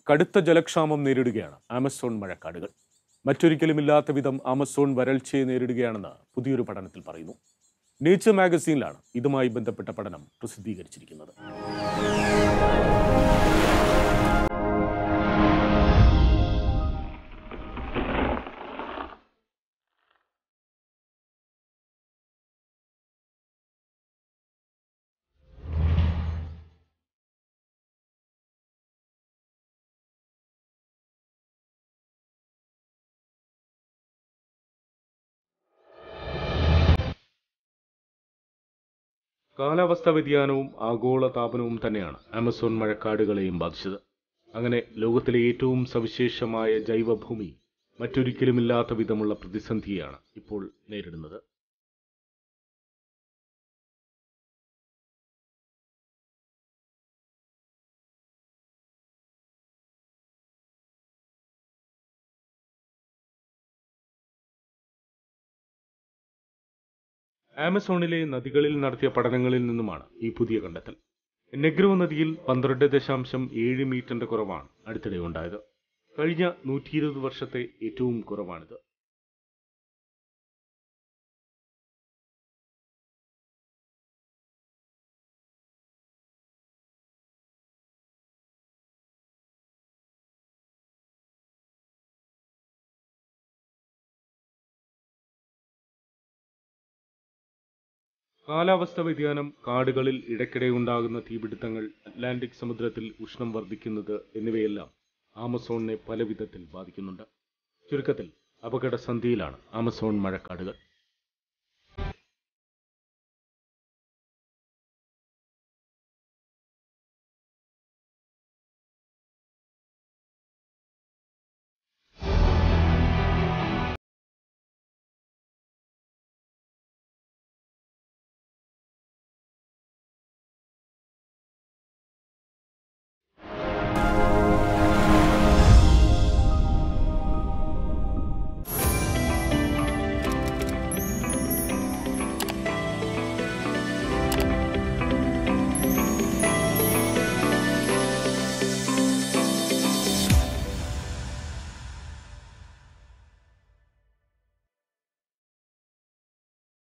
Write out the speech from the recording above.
കടുത്ത ജലക്ഷാമം നേരിടുകയാണ് ആമസോൺ മഴക്കാടുകൾ. മറ്റൊരിക്കലുമില്ലാത്ത വിധം ആമസോൺ വരൾച്ചയെ നേരിടുകയാണെന്ന് പുതിയൊരു പഠനത്തിൽ പറയുന്നു. നേച്ചർ മാഗസീനിലാണ് ഇതുമായി ബന്ധപ്പെട്ട പഠനം പ്രസിദ്ധീകരിച്ചിരിക്കുന്നത്. കാലാവസ്ഥാ വ്യതിയാനവും ആഗോള താപനവും തന്നെയാണ് ആമസോൺ മഴക്കാടുകളെയും ബാധിച്ചത്. അങ്ങനെ ലോകത്തിലെ ഏറ്റവും സവിശേഷമായ ജൈവഭൂമി മറ്റൊരിക്കലുമില്ലാത്ത വിധമുള്ള പ്രതിസന്ധിയാണ് ഇപ്പോൾ നേരിടുന്നത്. ആമസോണിലെ നദികളിൽ നടത്തിയ പഠനങ്ങളിൽ നിന്നുമാണ് ഈ പുതിയ കണ്ടെത്തൽ. നെഗ്രോ നദിയിൽ 12.7 മീറ്ററിന്റെ കുറവാണ് അടുത്തിടെ ഉണ്ടായത്. കഴിഞ്ഞ 120 വർഷത്തെ ഏറ്റവും കുറവാണിത്. കാലാവസ്ഥാ വ്യതിയാനം, കാടുകളിൽ ഇടയ്ക്കിടെ ഉണ്ടാകുന്ന തീപിടുത്തങ്ങൾ, അറ്റ്ലാന്റിക് സമുദ്രത്തിൽ ഉഷ്ണം വർദ്ധിക്കുന്നത് എന്നിവയെല്ലാം ആമസോണിനെ പല വിധത്തിൽ ബാധിക്കുന്നുണ്ട്. ചുരുക്കത്തിൽ അപകടസന്ധിയിലാണ് ആമസോൺ മഴക്കാടുകൾ.